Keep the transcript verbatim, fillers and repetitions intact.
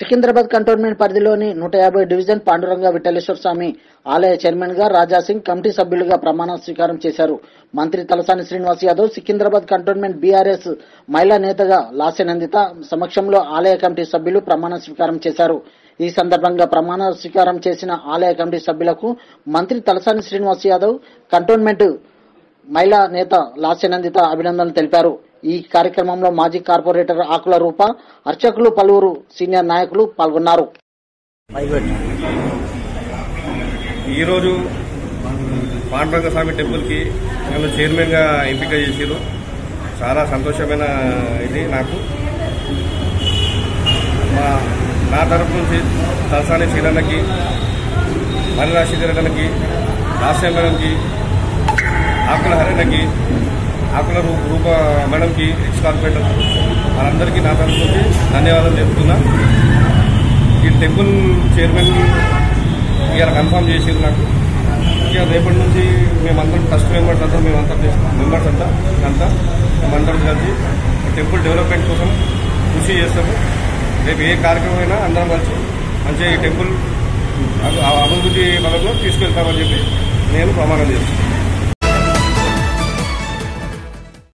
Secunderabad cantonment పరిధిలోని నూట యాభై డివిజన్ పాండురంగ విఠలేశ్వర స్వామి ఆలయ చైర్మన్ గా రాజాసింగ్, కమిటీ సభ్యులుగా ప్రమాణ స్వీకారం చేశారు. మంత్రి తలసాని శ్రీనివాస్ యాదవ్, సికింద్రాబాద్ కంటోన్మెంట్ బీఆర్ఎస్ మహిళా నేతగా లాస్యనందిత సమక్షంలో ఆలయ కమిటీ సభ్యులు ప్రమాణ స్వీకారం చేశారు. ఈ సందర్భంగా ప్రమాణ స్వీకారం చేసిన ఆలయ కమిటీ సభ్యులకు మంత్రి తలసాని శ్రీనివాస్ యాదవ్, కంటోన్మెంట్ మహిళా నేత లాస్యనందిత అభినందనలు తెలిపారు. ఈ కార్యక్రమంలో మాజీ కార్పొరేటర్ ఆకుల రూప, అర్చకులు, పలువురు సీనియర్ నాయకులు పాల్గొన్నారు. ఈరోజు పాండురంగ స్వామి టెంపుల్ కి నన్ను చైర్మన్ గా ఎంపిక చేశారు. చాలా సంతోషమైన ఇది నాకు. నా తరపు నుంచి తలసాని శ్రీరన్నకి, మల్లినా శ్రీధరన్నకి, రాజశేఖరన్కి, ఆకుల హరణకి, ఆకుల రూప మేడంకి, ఎక్స్ కార్పొరేటర్ వాళ్ళందరికీ నా తరపు నుంచి ధన్యవాదాలు చెప్తున్నా. ఈ టెంపుల్ చైర్మన్ ఇవాళ కన్ఫర్మ్ చేసింది నాకు. ఇక రేపటి నుంచి మేమందరం ట్రస్ట్ మెంబర్స్ అంతా మేమంతా మెంబర్స్ అంతా అంతా మేమందరం కలిసి టెంపుల్ డెవలప్మెంట్ కోసం కృషి చేస్తాము. రేపు ఏ కార్యక్రమం అయినా అందరం కలిసి మంచిగా ఈ టెంపుల్ అభివృద్ధి పథకంలో తీసుకెళ్తామని చెప్పి నేను ప్రమాణం చేస్తాను.